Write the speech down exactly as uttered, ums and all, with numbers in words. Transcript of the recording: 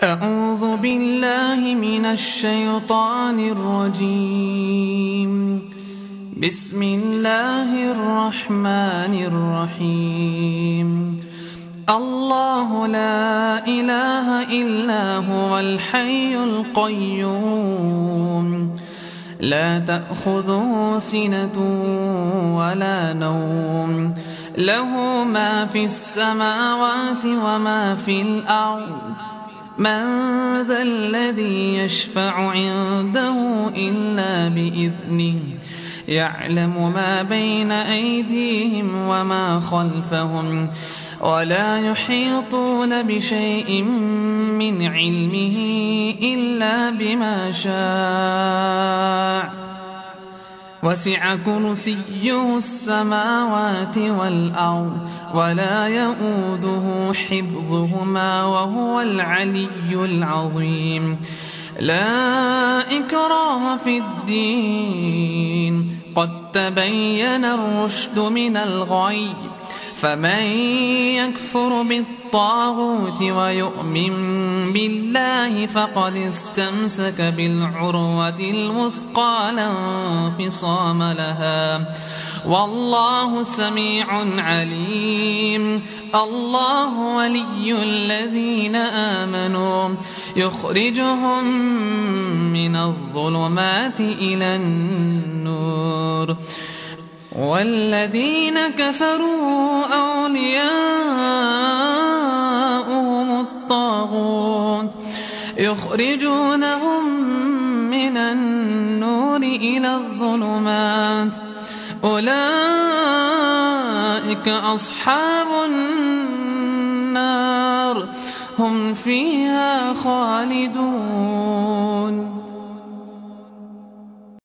أعوذ بالله من الشيطان الرجيم. بسم الله الرحمن الرحيم. الله لا إله إلا هو الحي القيوم، لا تأخذه سنة ولا نوم، له ما في السماوات وما في الأرض. من ذا الذي يشفع عنده إلا بإذنه، يعلم ما بين أيديهم وما خلفهم، ولا يحيطون بشيء من علمه إلا بما شاء. وسع كرسيه السماوات والأرض، ولا يؤوده حفظهما، وهو العلي العظيم. لا إكراه في الدين، قد تبين الرشد من الغي، فمن يكفر بالطاغوت ويؤمن بالله فقد استمسك بالعروة الوثقى لا انفصام لها، والله سميع عليم. الله ولي الذين آمنوا، يخرجهم من الظلمات إلى النور، والذين كفروا أولياؤهم الطاغوت، يخرجونهم من النور إلى الظلمات. أولئك أصحاب النار، هم فيها خالدون.